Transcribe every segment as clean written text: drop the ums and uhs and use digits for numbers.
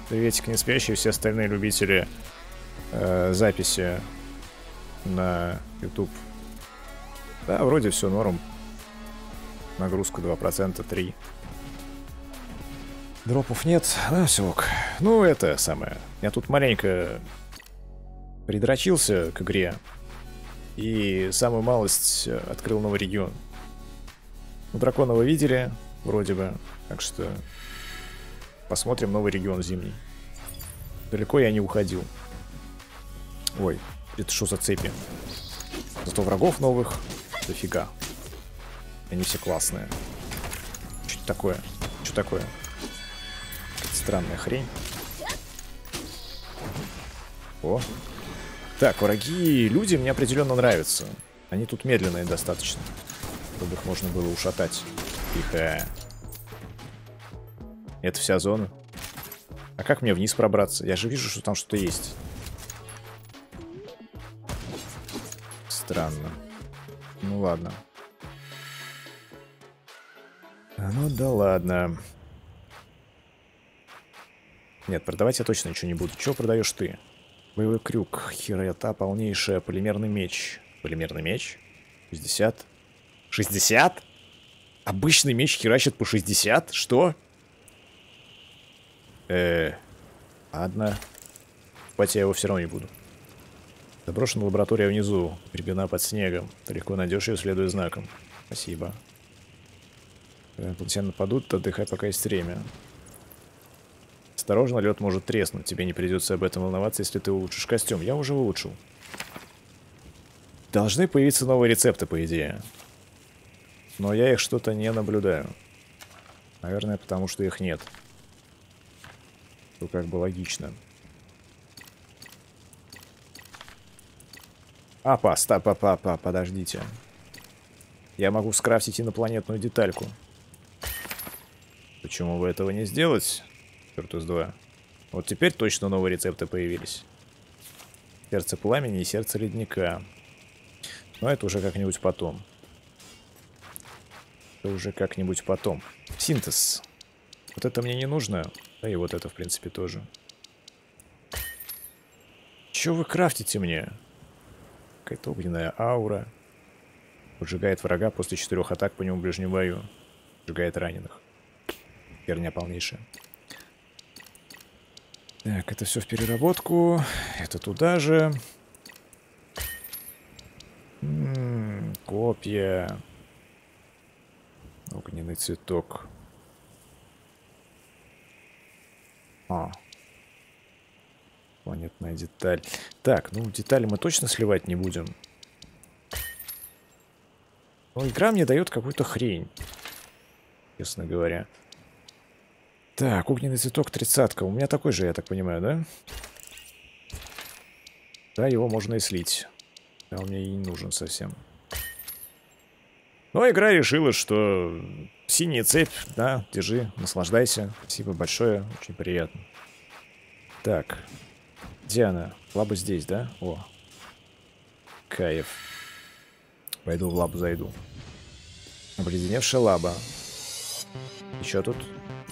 Приветик, не спящие, все остальные любители записи на YouTube. Да, вроде все норм. Нагрузка 2%, 3%. Дропов нет, да, все ок. Ну, это самое. Я тут маленько придрочился к игре. И самую малость открыл новый регион. Ну, дракона вы видели, вроде бы. Так что посмотрим новый регион зимний. Далеко я не уходил. Ой, это что за цепи? Зато врагов новых дофига. Они все классные. Что это такое? Что такое? Какая-то странная хрень. О. Так, враги люди мне определенно нравятся. Они тут медленные достаточно, чтобы их можно было ушатать. Тихо. Это вся зона. А как мне вниз пробраться? Я же вижу, что там что-то есть. Странно. Ну ладно. Ну да ладно. Нет, продавать я точно ничего не буду. Чего продаешь ты? Боевой крюк. Хирота полнейшая. Полимерный меч. Полимерный меч? 60. 60? Обычный меч херачит по 60? Что? Ладно. Покупать я его все равно не буду. Заброшена лаборатория внизу. Прибена под снегом. Ты легко найдешь ее, следуя знаком. Спасибо. Когда тебя нападут, отдыхай, пока есть время. Осторожно, лед может треснуть. Тебе не придется об этом волноваться, если ты улучшишь костюм. Я уже улучшил. Должны появиться новые рецепты, по идее. Но я их что-то не наблюдаю. Наверное, потому что их нет. Что как бы логично. Подождите. Я могу скрафтить инопланетную детальку. Почему бы этого не сделать? Virtus 2. Вот теперь точно новые рецепты появились. Сердце пламени и сердце ледника. Но это уже как-нибудь потом. Это уже как-нибудь потом. Синтез. Вот это мне не нужно. Да и вот это, в принципе, тоже. Чё вы крафтите мне? Какая-то огненная аура. Поджигает врага после 4 атак по нему в ближнем бою. Поджигает раненых. Херня полнейшая. Так, это все в переработку. Это туда же. Копья. Огненный цветок. Планетная деталь. Так, ну детали мы точно сливать не будем. Но игра мне дает какую-то хрень. Честно говоря. Так, огненный цветок 30-ка. У меня такой же, я так понимаю, да? Да, его можно и слить. Да, он мне и не нужен совсем. Но игра решила, что синяя цепь, да, держи, наслаждайся. Спасибо большое, очень приятно. Так, где она? Лаба здесь, да? О, кайф. Пойду в лабу зайду. Обледеневшая лаба. И что тут?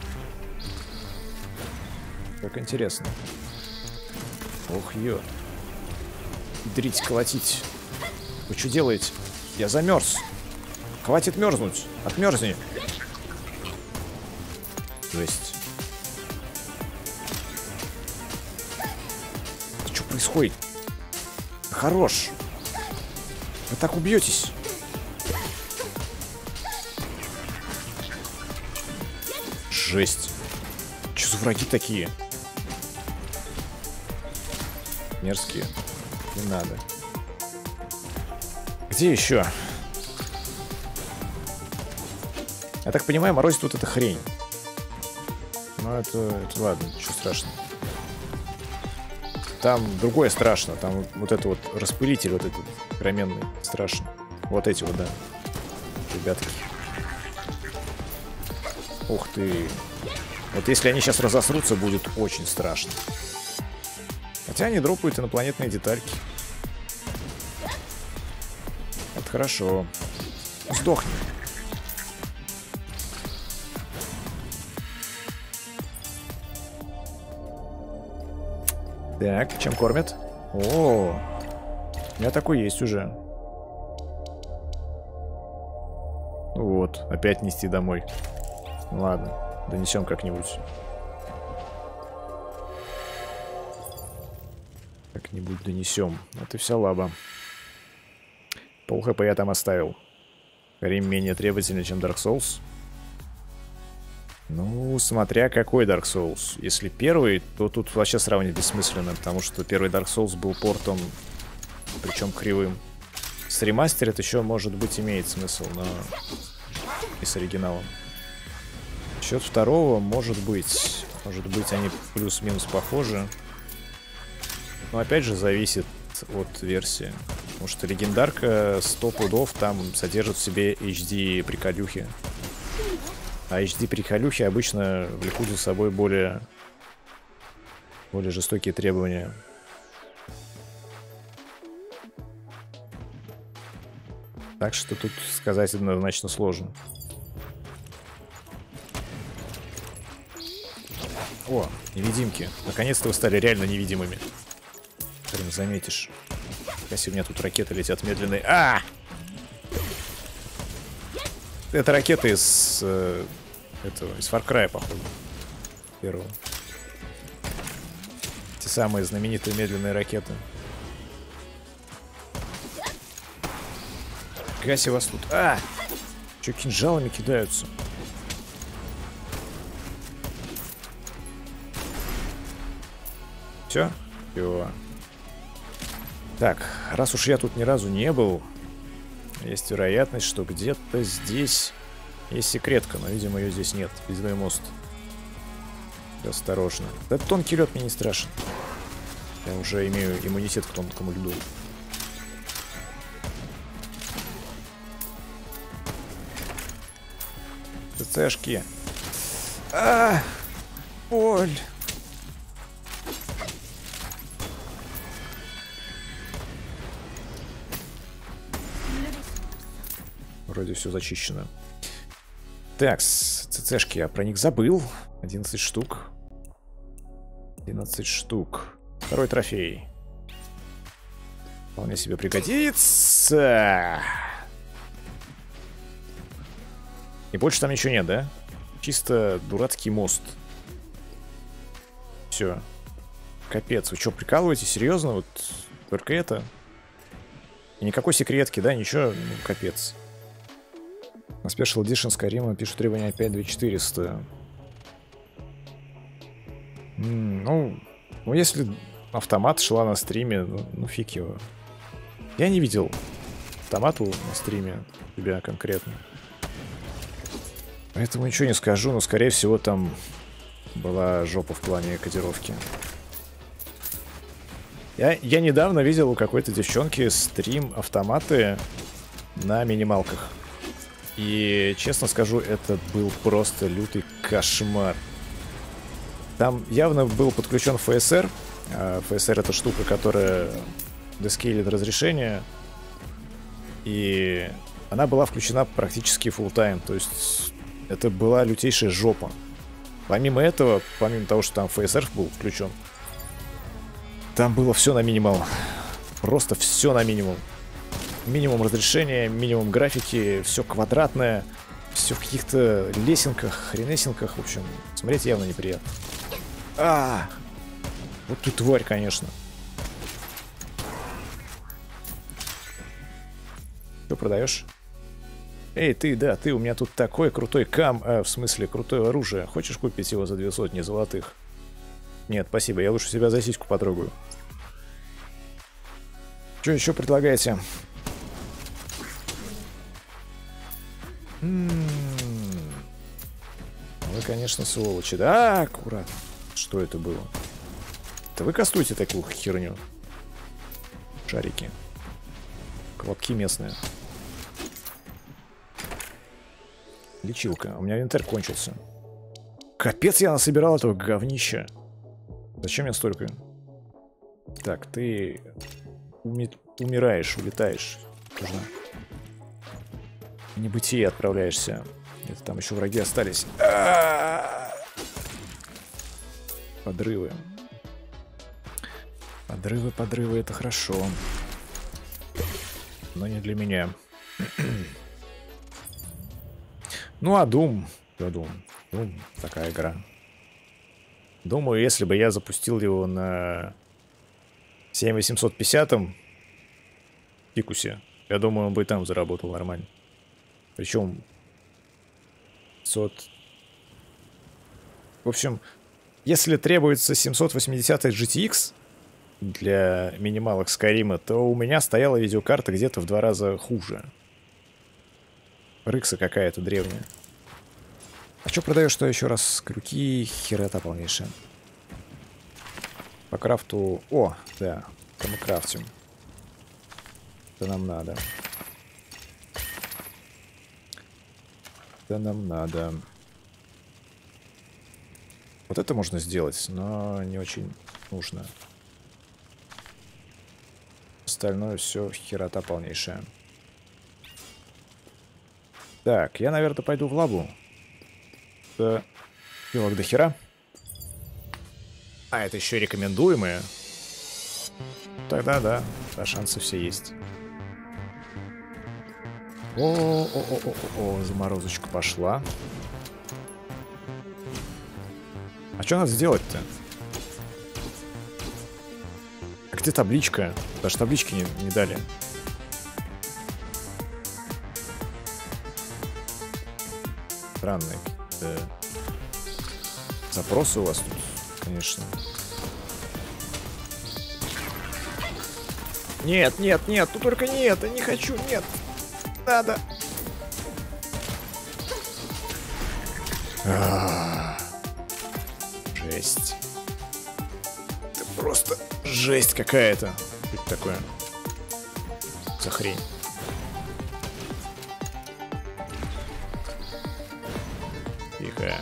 Как интересно. Ох, ё. Дрить, колотить. Вы что делаете? Я замерз. Хватит мерзнуть. Отмерзни. Жесть. Что происходит? Хорош. Вы так убьетесь. Жесть. Что за враги такие? Мерзкие. Не надо. Где еще? Я так понимаю, морозит вот эта хрень. Ну, это ладно, ничего страшного. Там другое страшно. Там вот это вот распылитель, вот этот огроменный, страшно. Вот эти вот, да. Ребятки. Ух ты. Вот если они сейчас разосрутся, будет очень страшно. Хотя они дропают инопланетные детальки. Это хорошо. Сдохни. Так, чем кормят? О, у меня такой есть уже. Вот, опять нести домой. Ладно, донесем как-нибудь. Как-нибудь донесем. Вот и вся лаба. Пол хп я там оставил. Рим менее требовательный, чем Dark Souls. Ну, смотря какой Dark Souls. Если первый, то тут вообще сравнивать бессмысленно, потому что первый Dark Souls был портом, причем кривым. С ремастерит еще, может быть, имеет смысл, но и с оригиналом. Счет второго, может быть, они плюс-минус похожи. Но опять же зависит от версии. Потому что легендарка 100 пудов там содержит в себе HD приколюхи. А HD приколюхи обычно влекут за собой более жестокие требования. Так что тут сказать однозначно сложно. О, невидимки. Наконец-то вы стали реально невидимыми. Прям заметишь. Если у меня тут ракеты летят медленные. А! Это ракеты из Far Cry, походу. Первого. Те самые знаменитые медленные ракеты. Гаси вас тут. А! Че, кинжалами кидаются? Все? Все. Так, раз уж я тут ни разу не был, есть вероятность, что где-то здесь есть секретка, но, видимо, ее здесь нет. Ледяной мост. Осторожно. Да тонкий лед мне не страшен. Я уже имею иммунитет к тонкому льду. ТЦшки. А, боль. Вроде все зачищено. Так, ЦЦшки, я про них забыл. 11 штук. 11 штук. Второй трофей. Вполне себе пригодится. И больше там ничего нет, да? Чисто дурацкий мост. Все. Капец, вы что, прикалываетесь? Серьезно? Вот только это? И никакой секретки, да? Ничего? Ну, капец. На Special Edition Skyrim пишут требования опять 2400. Ну, если автомат шла на стриме, ну фиг его. Я не видел автомату на стриме тебя конкретно. Поэтому ничего не скажу, но скорее всего там была жопа в плане кодировки. Я недавно видел у какой-то девчонки стрим автоматы на минималках. И, честно скажу, это был просто лютый кошмар. Там явно был подключен FSR. FSR — это штука, которая дескейлит разрешение. И она была включена практически full time. То есть это была лютейшая жопа. Помимо этого, помимо того, что там FSR был включен, там было все на минимал. Просто все на минимум. Минимум разрешения, минимум графики, все квадратное, все в каких-то лесенках, хренесенках. В общем, смотреть явно неприятно. Вот ты тварь, конечно. Что продаешь? Эй, ты, да, ты, у меня тут такой крутой в смысле, крутое оружие. Хочешь купить его за 200 золотых? Нет, спасибо, я лучше себя за сиську потрогаю. Что еще предлагаете? Вы, конечно, сволочи. Да, аккуратно. Что это было? Да вы кастуете такую херню. Шарики. Колобки местные. Лечилка. У меня инвентарь кончился. Капец, я насобирал этого говнища. Зачем мне столько? Так, ты умираешь, улетаешь. Нужно. В небытие отправляешься. Где-то там еще враги остались. Подрывы. Подрывы, это хорошо. Но не для меня. Ну, а Doom... Doom такая игра. Думаю, если бы я запустил его на 7850 пикусе, я думаю, он бы и там заработал нормально. Причем 500... В общем, если требуется 780 GTX для минималок Skyrim, то у меня стояла видеокарта где-то в 2 раза хуже. Рыкса какая-то древняя. А что продаешь, что еще раз? Крюки, херета полнейшая. По крафту... О, да, это мы крафтим. Это нам надо. Это нам надо. Вот это можно сделать, но не очень нужно. Остальное все херота полнейшая. Так, я, наверное, пойду в лабу. Пилок до хера. А, это еще рекомендуемые. Тогда да, шансы все есть. О, заморозочка пошла. А что надо сделать-то? А где табличка? Даже таблички не дали. Странные запросы у вас тут, конечно. Нет, нет, нет, тут только не это, не хочу, нет. Надо. Жесть. Это просто жесть какая-то. Что это такое? За хрень. Тихо.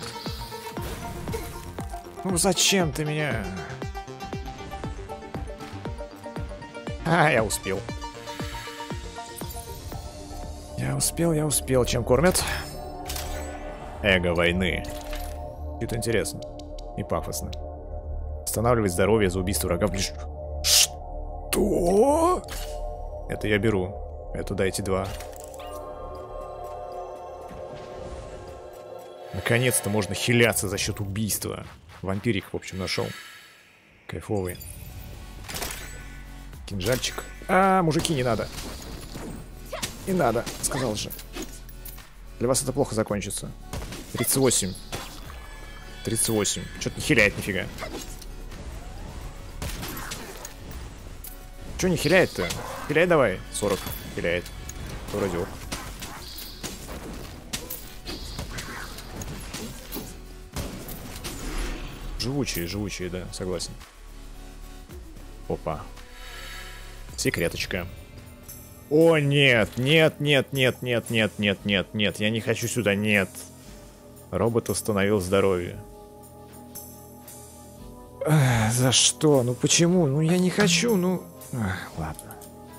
Ну зачем ты меня? А, я успел. Я успел. Чем кормят? Эго войны. Это интересно. И пафосно. Восстанавливать здоровье за убийство врага в ближнем. Что? Это я беру. Это дайте 2. Наконец-то можно хиляться за счет убийства. Вампирик, в общем, нашел. Кайфовый. Кинжальчик. А, мужики, не надо. Не надо, сказал же. Для вас это плохо закончится. 38. 38. Что-то не хиляет нифига. Че не хиляет-то? Хиляй давай. 40. Хиляет. Вроде ок. Живучие, да, согласен. Опа. Секреточка. О, нет, нет, я не хочу сюда, нет. Робот восстановил здоровье. За что? Ну почему? Ну я не хочу, ну... ладно.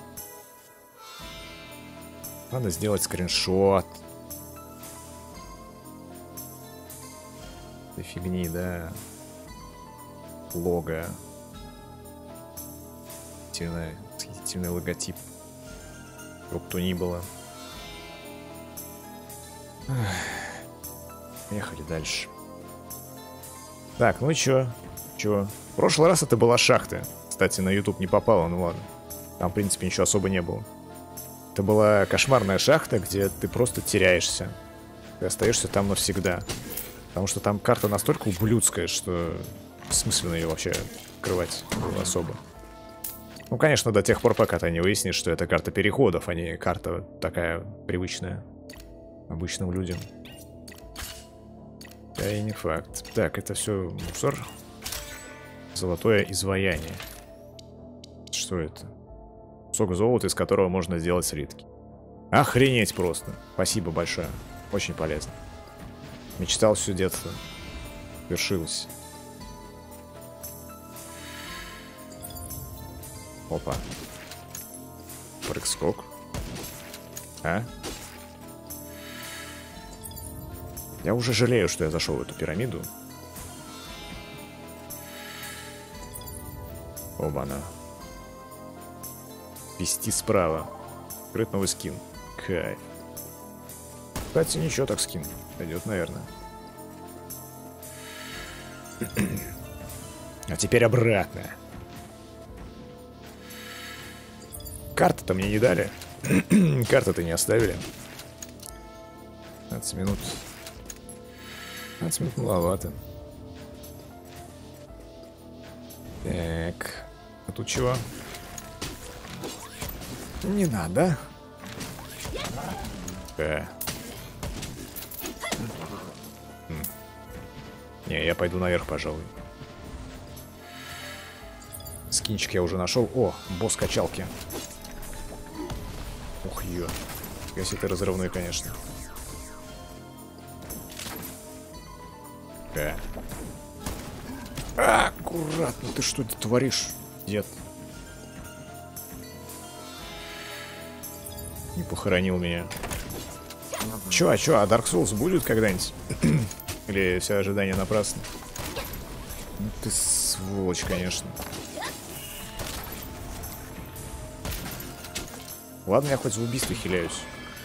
Надо сделать скриншот. Этой фигни, да. Лого. Восхитительный логотип. Как бы то ни было. Поехали дальше. Так, ну чё? В прошлый раз это была шахта. Кстати, на YouTube не попало, ну ладно. Там, в принципе, ничего особо не было. Это была кошмарная шахта, где ты просто теряешься. Ты остаешься там навсегда. Потому что там карта настолько ублюдская, что бессмысленно ее вообще открывать было особо. Ну, конечно, до тех пор, пока ты не выяснишь, что это карта переходов, а не карта такая привычная обычным людям. Да и не факт. Так, это все мусор. Золотое изваяние. Что это? Кусок золота, из которого можно сделать слитки. Охренеть просто. Спасибо большое. Очень полезно. Мечтал все детство. Вершилось. Опа. Прыг-скок. А? Я уже жалею, что я зашел в эту пирамиду. Оба-на. Вести справа. Открыть новый скин. Кайф. Кстати, ничего так скин. Пойдет, наверное. А теперь обратно. Карты-то мне не дали. Карты-то не оставили. 15 минут. 15 минут маловато. Так. А тут чего? Не надо. Не, я пойду наверх, пожалуй. Скинчик я уже нашел. О, босс качалки. Ух, ё. Если ты разрывной, конечно. Аккуратно, ты что ты творишь, дед? Не похоронил меня. Чё, а Dark Souls будет когда-нибудь? Или все ожидания напрасны? Ну ты сволочь, конечно. Ладно, я хоть в убийстве хиляюсь.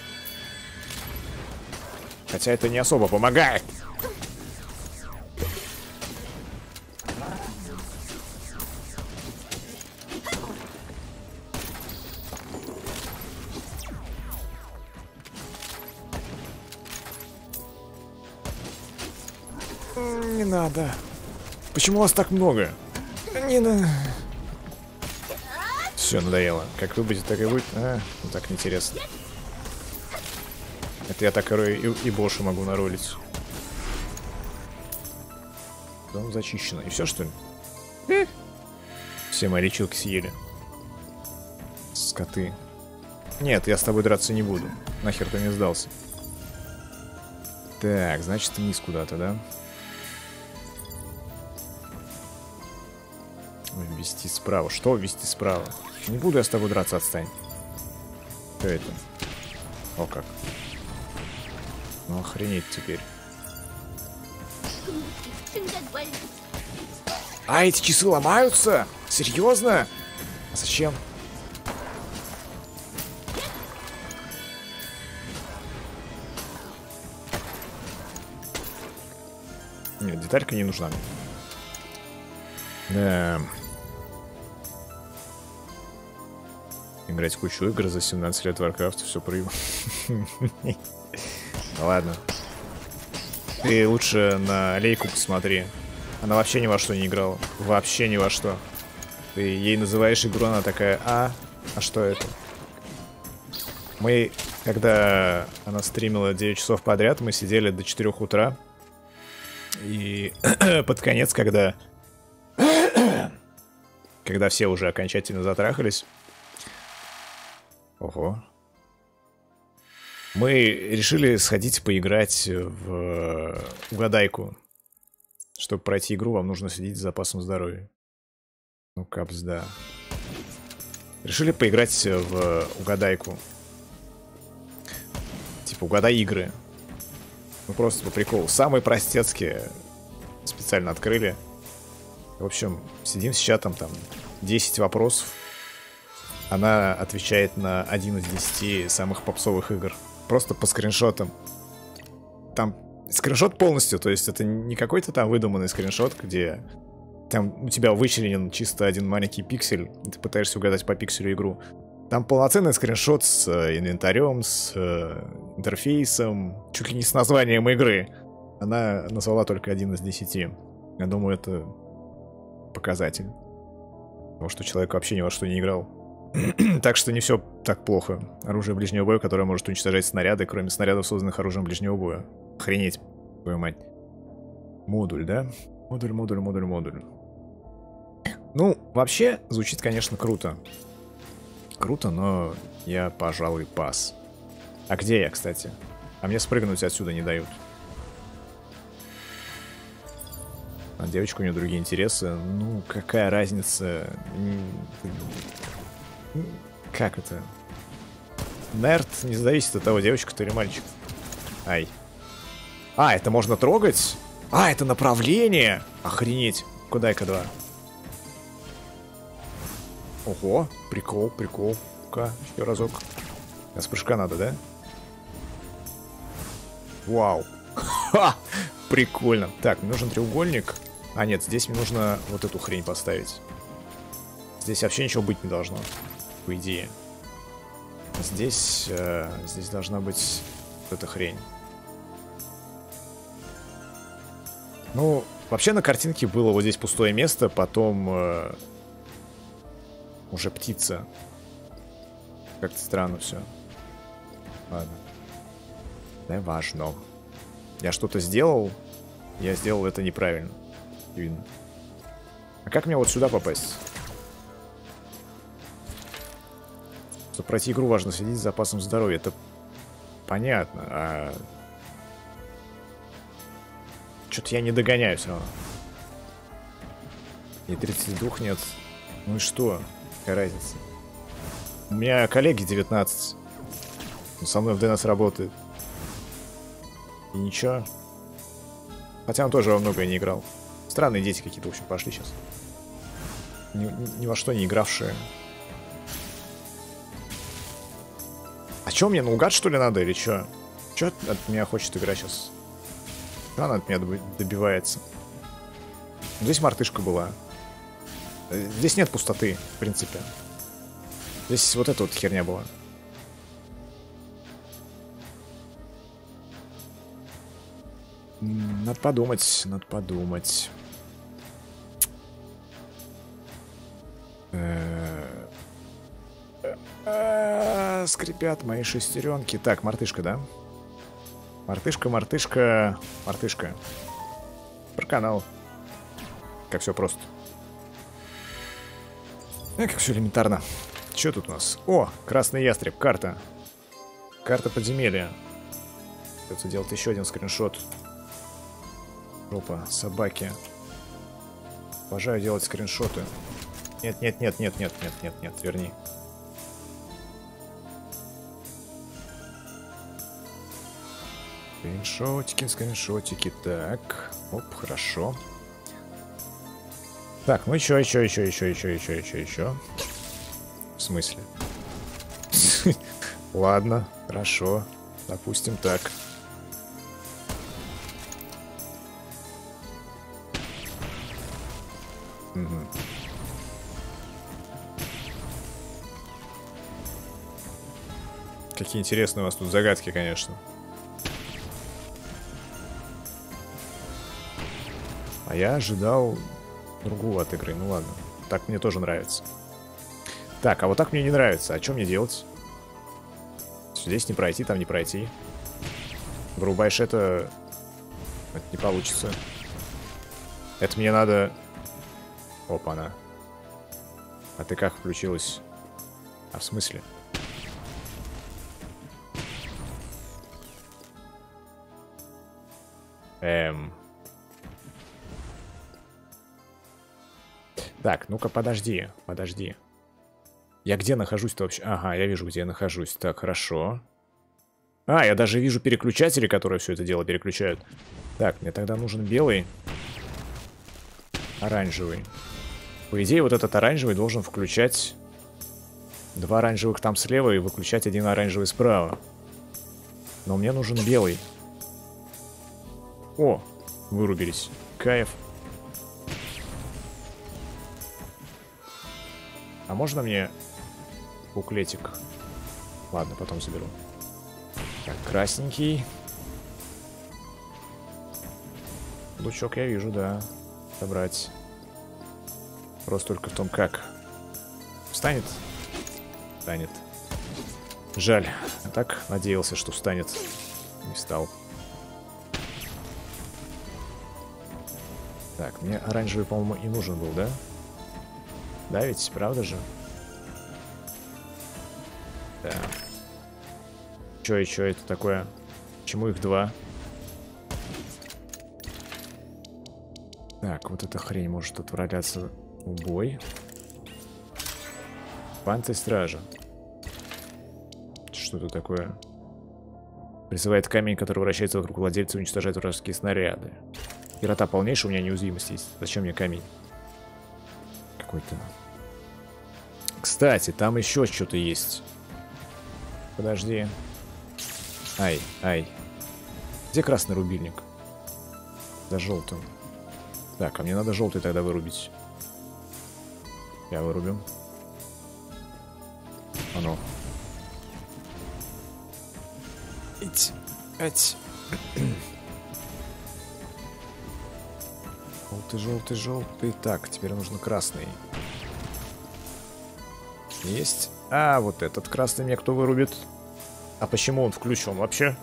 Хотя это не особо помогает. Не надо. Почему вас так много? Не надо. Все, надоело. Как вы будете, так и будет. Ну так неинтересно. Это я так и больше могу наролить. Дом зачищено. И все, что ли? Все мои лечилки съели. Скоты. Нет, я с тобой драться не буду. Нахер ты не сдался. Так, значит, вниз куда-то, да? Ввести справа. Что ввести справа? Не буду я с тобой драться, отстань. Что это? О, как. Ну, охренеть теперь. А, эти часы ломаются? Серьезно? А зачем? Нет, деталька не нужна. Да. Играть в кучу игр за 17 лет Warcraft, все проебал. Ладно. Ты лучше на Лейку посмотри. Она вообще ни во что не играла. Вообще ни во что. Ты ей называешь игру, она такая: а что это? Мы, когда она стримила 9 часов подряд, мы сидели до 4 утра. И под конец, когда все уже окончательно затрахались. Ого. Мы решили сходить поиграть в угадайку. Чтобы пройти игру, вам нужно следить за запасом здоровья. Ну, капсда. Решили поиграть в угадайку. Типа, угадай игры. Ну, просто по приколу. Самые простецкие специально открыли. В общем, сидим с чатом, там 10 вопросов. Она отвечает на 1 из 10 самых попсовых игр. Просто по скриншотам. Там скриншот полностью, то есть это не какой-то там выдуманный скриншот, где там у тебя вычленен чисто один маленький пиксель, и ты пытаешься угадать по пикселю игру. Там полноценный скриншот с инвентарем, с интерфейсом, чуть ли не с названием игры. Она назвала только 1 из 10. Я думаю, это показатель. Потому что человек вообще ни во что не играл. Так что не все так плохо. Оружие ближнего боя, которое может уничтожать снаряды, кроме снарядов, созданных оружием ближнего боя. Охренеть, твою мать. Модуль, да? Модуль. Ну, вообще, звучит, конечно, круто. Круто, но я, пожалуй, пас. А где я, кстати? А мне спрыгнуть отсюда не дают. А девочка, у нее другие интересы. Ну, какая разница? Как это? Нерд не зависит от того, девочка ты или мальчик. Ай. А, это можно трогать? А, это направление! Охренеть. Куда-ка 2. Ого, прикол. Ну-ка, еще разок. А с прыжка надо, да? Вау. Ха! Прикольно. Так, мне нужен треугольник. А, нет, здесь мне нужно вот эту хрень поставить. Здесь вообще ничего быть не должно, по идее. Здесь, здесь должна быть вот эта хрень. Ну, вообще на картинке было вот здесь пустое место, потом уже птица. Как-то странно все. Ладно. Не важно. Я что-то сделал, я сделал это неправильно. Видно. А как мне вот сюда попасть? Чтобы пройти игру, важно следить за запасом здоровья. Это понятно. А... Что-то я не догоняю все равно. И 32 нет. Ну и что? Какая разница? У меня коллеги 19. Он со мной в ДНС работает. И ничего. Хотя он тоже во многое не играл. Странные дети какие-то, в общем, пошли сейчас. Ни во что не игравшие. А чё, мне наугад, что ли, надо, или чё? Чё от меня хочет игра сейчас? Чё она от меня добивается? Здесь мартышка была. Здесь нет пустоты, в принципе. Здесь вот эта вот херня была. Надо подумать, надо подумать. Скрипят мои шестеренки. Так, мартышка, да? Мартышка, мартышка, мартышка. Про канал. Как все просто. Как все элементарно. Что тут у нас? О, красный ястреб, карта. Карта подземелья. Придется делать еще один скриншот. Жопа, собаки. Обожаю делать скриншоты. Нет, нет, нет, нет, нет, нет, нет, нет, верни. Скриншотики, скриншотики. Так. Оп, хорошо. Так, ну еще. В смысле? Ладно, хорошо. Допустим так. Угу. Какие интересные у вас тут загадки, конечно. А я ожидал другого от игры. Ну ладно. Так мне тоже нравится. Так, а вот так мне не нравится. А что мне делать? Здесь не пройти, там не пройти. Вырубаешь это... Это не получится. Это мне надо... Опа-на. А ты как включилась? А в смысле? Так, ну-ка, подожди. Я где нахожусь-то вообще? Ага, я вижу, где я нахожусь. Так, хорошо. А, я даже вижу переключатели, которые все это дело переключают. Так, мне тогда нужен белый. Оранжевый. По идее, вот этот оранжевый должен включать 2 оранжевых там слева и выключать 1 оранжевый справа. Но мне нужен белый. О, вырубились. Кайф. А можно мне буклетик? Ладно, потом заберу. Так, красненький. Лучок я вижу, да. Собрать. Просто только в том, как. Встанет? Встанет. Жаль. А так надеялся, что встанет. Не встал. Так, мне оранжевый, по-моему, и нужен был, да? Да ведь, правда же? Да. Чё это такое? Почему их 2? Так, вот эта хрень может отправляться в бой. Панцирь стража. Что это такое? Призывает камень, который вращается вокруг владельца и уничтожает вражеские снаряды. Пирота полнейшая, у меня неуязвимость есть. Зачем мне камень? Какой-то... Кстати, там еще что-то есть. Подожди. Ай, ай. Где красный рубильник? За желтым. Так, а мне надо желтый тогда вырубить. Я вырубим. А ну. Ить. Ать. Желтый, желтый, желтый. Так, теперь нужно красный. Есть. А, вот этот красный мне кто вырубит? А почему он включен вообще?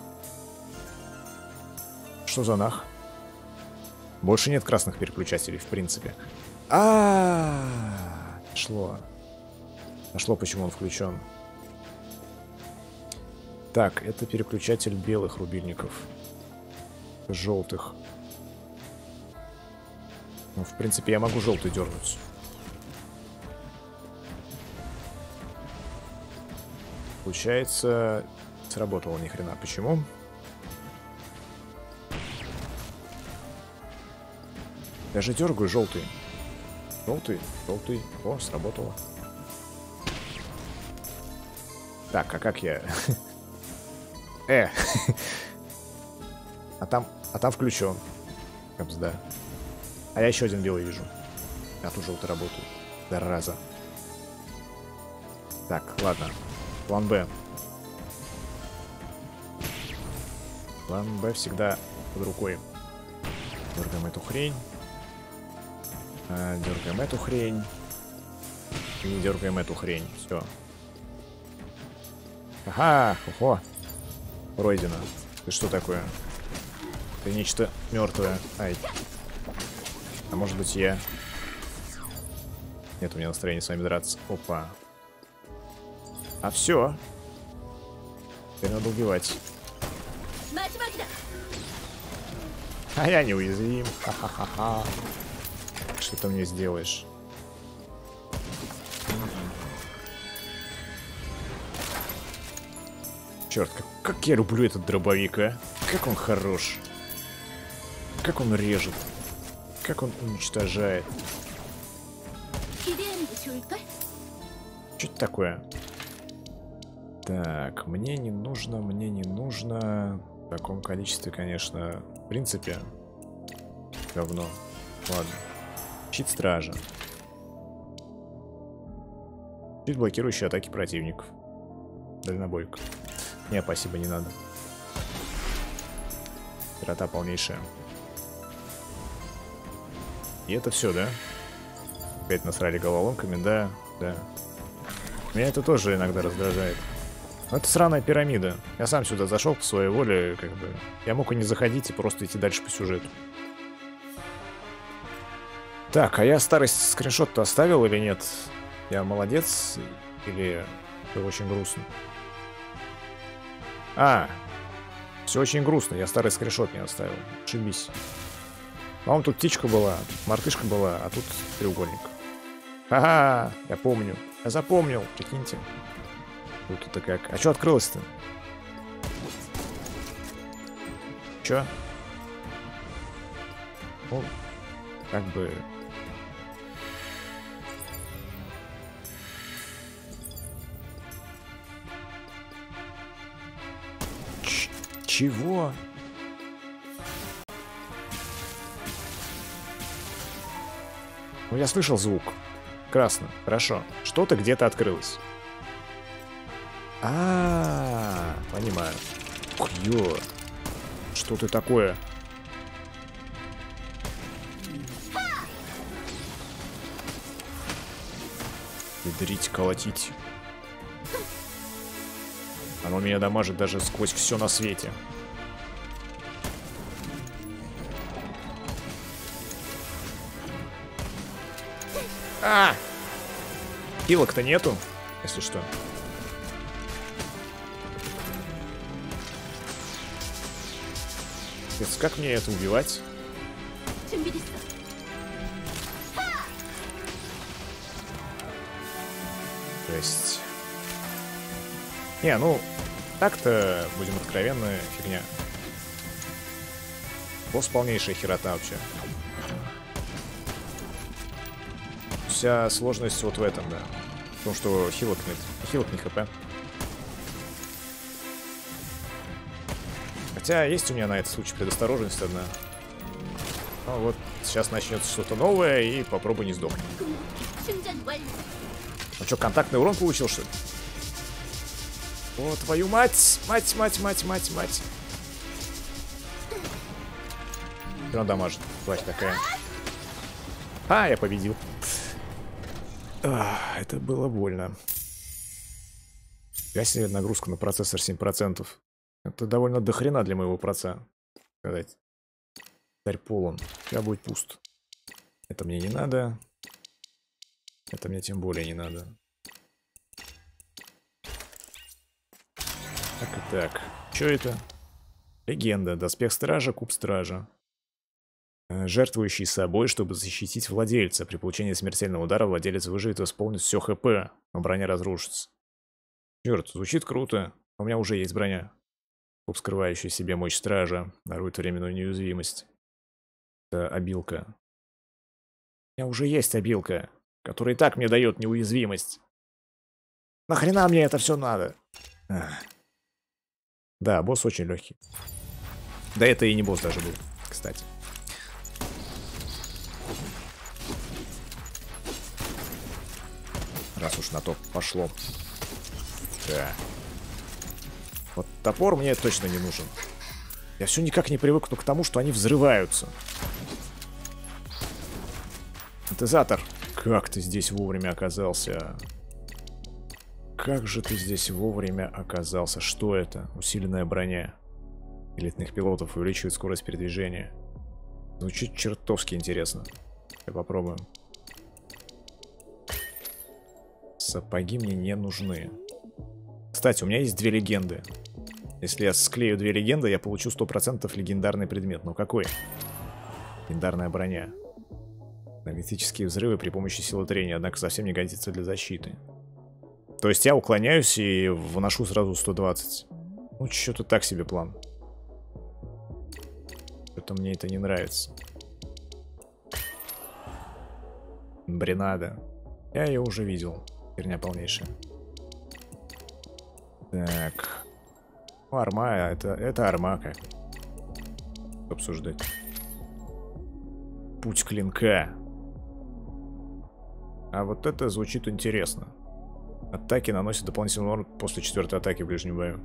Что за нах? Больше нет красных переключателей, в принципе. Нашло. Нашло, почему он включен. Так, это переключатель белых рубильников. Желтых. Ну, в принципе, я могу желтый дернуть. Получается, сработало ни хрена. Почему? Я же дергаю желтый. Желтый, желтый. О, сработало. Так, а как я... А там включен. Капсда. А я еще один белый вижу. А тут желтый работает. Зараза. Так, ладно. План Б. План Б всегда под рукой. Дергаем эту хрень. Дергаем эту хрень. И дергаем эту хрень. Все. Ага, ого. Пройдено. Ты что такое? Ты нечто мертвое. Ай. А может быть я? Нет у меня настроения с вами драться. Опа. А все. Теперь надо убивать. А я неуязвим. Ха-ха-ха-ха. Что ты мне сделаешь? Черт, как я люблю этот дробовик, а? Как он хорош. Как он режет. Как он уничтожает. Что это такое? Так, мне не нужно, мне не нужно. В таком количестве, конечно, в принципе, говно. Ладно. Щит стража. Щит, блокирующий атаки противников. Дальнобойка. Не, спасибо, не надо. Пирота полнейшая. И это все, да? Опять насрали головоломками, да, да. Меня это тоже иногда раздражает. Но это сраная пирамида. Я сам сюда зашел по своей воле, как бы. Я мог и не заходить, и просто идти дальше по сюжету. Так, а я старый скриншот-то оставил или нет? Я молодец? Или это очень грустно? Все очень грустно. Я старый скриншот не оставил. Ошибись. По-моему, тут птичка была, тут мартышка была, а тут треугольник. Ага, я помню. Я запомнил, прикиньте. Вот это как. А что открылось-то? Чё? Ну, как бы... Чего? Ну, я слышал звук. Красно. Хорошо. Что-то где-то открылось. Понимаю. Ё. Что ты такое? Ядрить, колотить. Оно меня дамажит даже сквозь все на свете. Пилок-то нету, если что. Пец, как мне это убивать? То есть... Не, ну, так-то, будем откровенны, фигня. Босс полнейшая херота вообще. Вся сложность вот в этом, да. Потому что хилок нет. Хилок не хп. Хотя есть у меня на этот случай предосторожность одна. Ну вот, сейчас начнется что-то новое, и попробуй не сдохнуть. Ну что, контактный урон получил, что ли? О, твою мать! Мать, мать, мать, мать, мать. Все дамажит. Тварь такая. А, я победил. Это было больно. Я себе нагрузка на процессор 7%. Это довольно дохрена для моего проца. Сказать. Царь полон. Сейчас будет пуст. Это мне не надо. Это мне тем более не надо. Так и так. Что это? Легенда. Доспех стража, куб стража. Жертвующий собой, чтобы защитить владельца. При получении смертельного удара владелец выживет и восполнит все ХП, но броня разрушится. Черт, звучит круто. У меня уже есть броня. Куб, скрывающий в себе мощь стража, дарует временную неуязвимость. Это обилка. У меня уже есть обилка, которая и так мне дает неуязвимость. Нахрена мне это все надо? Да, босс очень легкий. Да это и не босс даже был, кстати. Раз уж на то пошло. Да. Вот топор мне точно не нужен. Я все никак не привыкну к тому, что они взрываются. Синтезатор. Как ты здесь вовремя оказался? Как же ты здесь вовремя оказался? Что это? Усиленная броня элитных пилотов увеличивает скорость передвижения. Звучит чертовски интересно. Давай попробуем. Сапоги мне не нужны. Кстати, у меня есть 2 легенды. Если я склею 2 легенды, я получу 100% легендарный предмет. Но какой? Легендарная броня. Магнетические взрывы при помощи силы трения, однако совсем не годится для защиты. То есть я уклоняюсь и вношу сразу 120. Ну, что-то так себе план. Что-то мне это не нравится. Бренада. Я ее уже видел. Херня полнейшая. Так. Ну, арма, это арма как. Обсуждать. Путь клинка. А вот это звучит интересно. Атаки наносят дополнительный урон после 4-й атаки в ближнем бою.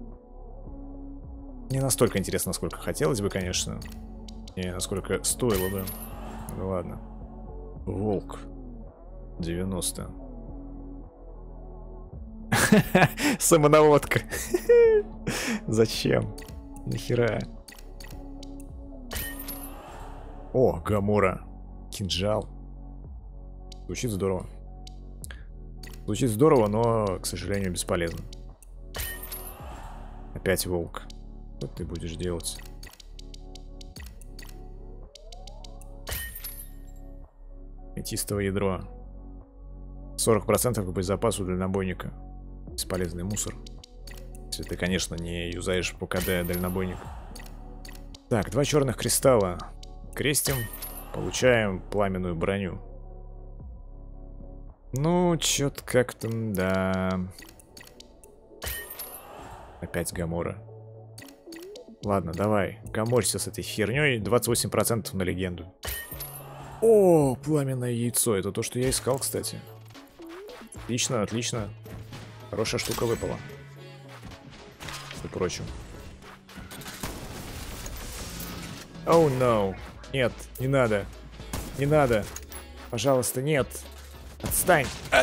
Не настолько интересно, насколько хотелось бы, конечно. Не насколько стоило бы. Ну ладно. Волк. 90. Самонаводка. Зачем? Нахера? О, Гамора. Кинжал. Звучит здорово. Звучит здорово, но, к сожалению, бесполезно. Опять волк. Что ты будешь делать? Метистовое ядро. 40% к боезапасу дальнобойника. Бесполезный мусор. Если ты, конечно, не юзаешь по КД дальнобойник. Так, 2 черных кристалла. Крестим. Получаем пламенную броню. Ну, чё-то как-то, да. Опять Гамора. Ладно, давай. Гаморься с этой херней. 28% на легенду. О, пламенное яйцо. Это то, что я искал, кстати. Отлично, отлично. Хорошая штука выпала. И прочим. Оу, no. Нет, не надо. Не надо. Пожалуйста, нет. Отстань.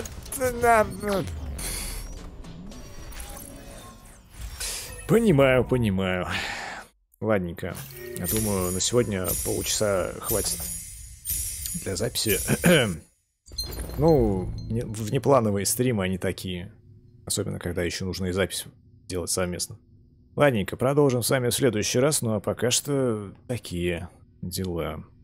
Понимаю, понимаю. Ладненько. Я думаю, на сегодня полчаса хватит для записи. Ну, внеплановые стримы они такие. Особенно, когда еще нужно и запись делать совместно. Ладненько, продолжим с вами в следующий раз. Ну а пока что такие дела.